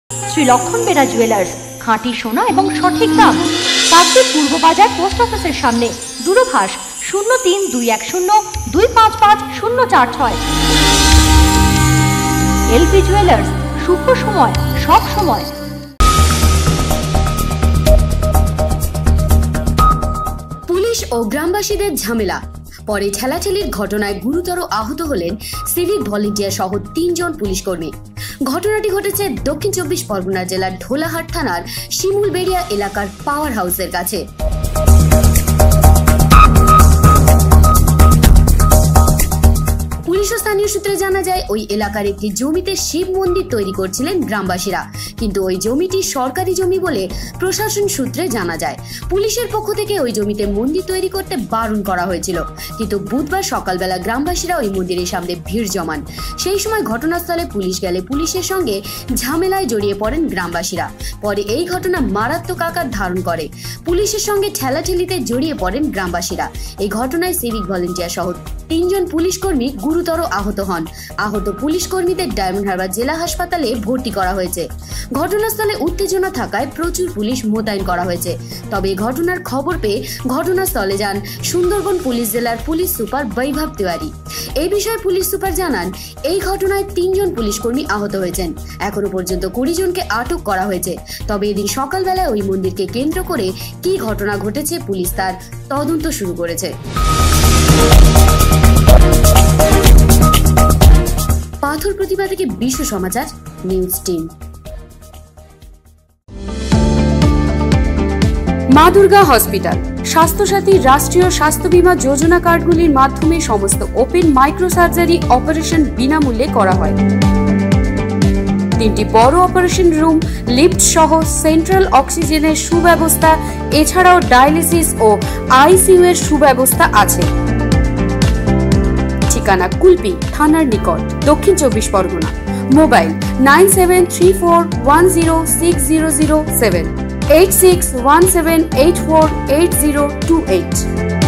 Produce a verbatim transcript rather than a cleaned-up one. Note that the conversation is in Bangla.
শ্রী লক্ষণ বেরা জুয়েলার্স, খাঁটি সোনা এবং সঠিক দাম। কাকদ্বীপ পূর্ব বাজার পোস্ট অফিসের সামনে। দূরভাষ শূন্য তিন দুই এক শূন্য দুই পাঁচ পাঁচ শূন্য চার ছয়। এলপি জুয়েলার্স, শুভ সময় সব সময়। পুলিশ ও গ্রামবাসীদের ঝামেলা, পরে ঠেলাঠেলির ঘটনায় গুরুতর আহত হলেন সিভিক ভলেন্টিয়ার সহ তিনজন পুলিশ কর্মী। ঘটনাটি ঘটেছে দক্ষিণ চব্বিশ পরগনা জেলার ঢোলাহাট থানার শিমুলবেড়িয়া এলাকার পাওয়ার হাউসের কাছে। পুলিশ ও স্থানীয় সূত্রে জানা যায়, ওই এলাকার একটি জমিতে শিব মন্দির তৈরি করছিলেন গ্রামবাসীরা, কিন্তু ওই জমিটি সরকারি জমি বলে প্রশাসন সূত্রে জানা যায়। পুলিশের পক্ষ থেকে ওই জমিতে মন্দির তৈরি করতে বারণ করা হয়েছিল, কিন্তু বুধবার সকালবেলা গ্রামবাসীরা ওই মন্দিরের সামনে ভিড় জমান। সেই সময় ঘটনাস্থলে পুলিশ গেলে পুলিশের সঙ্গে ঝামেলায় জড়িয়ে পড়েন গ্রামবাসীরা। পরে এই ঘটনা মারাত্মক আকার ধারণ করে, পুলিশের সঙ্গে ঠেলাঠেলিতে জড়িয়ে পড়েন গ্রামবাসীরা। এই ঘটনায় সিভিক ভলেন্টিয়ার সহ তিনজন পুলিশ কর্মী গুরুতর আহত হন। আহত পুলিশ কর্মীদের ডায়মন্ড হারবার জেলা হাসপাতালে ভর্তি করা হয়েছে। ঘটনাস্থলে উত্তেজনা থাকায় প্রচুর পুলিশ মোতায়েন করা হয়েছে। তবে ঘটনার খবর পেয়ে ঘটনাস্থলে যান সুন্দরবন পুলিশ জেলার পুলিশ সুপার বৈভব তিওয়ারি। এই বিষয়ে পুলিশ সুপার জানান, এই ঘটনায় তিনজন পুলিশ কর্মী আহত হয়েছেন। এখনো পর্যন্ত কুড়ি জনকে আটক করা হয়েছে। তবে এদিন সকালবেলায় ওই মন্দিরকে কেন্দ্র করে কি ঘটনা ঘটেছে, পুলিশ তার তদন্ত শুরু করেছে। পাথর প্রতিভা থেকে বিশ্ব সমাচার নিউজ টিম। মা দুর্গা হসপিটাল স্বাস্থ্যসাথী রাষ্ট্রীয় স্বাস্থ্য বীমা যোজনা কার্ডগুলির মাধ্যমে সমস্ত ওপেন মাইক্রো সার্জারি অপারেশন বিনামূল্যে করা হয়। তিনটি বড় অপারেশন রুম, লিফট সহ সেন্ট্রাল অক্সিজেনের সুব্যবস্থা, এছাড়াও ডায়ালিসিস ও আইসিইউ এর সুব্যবস্থা আছে। ঠিকানা কুলপি থানার নিকট, Dakshin Chabbish Pargana. Mobile nine seven three four one zero six zero zero seven, eight six one seven eight four eight zero two eight.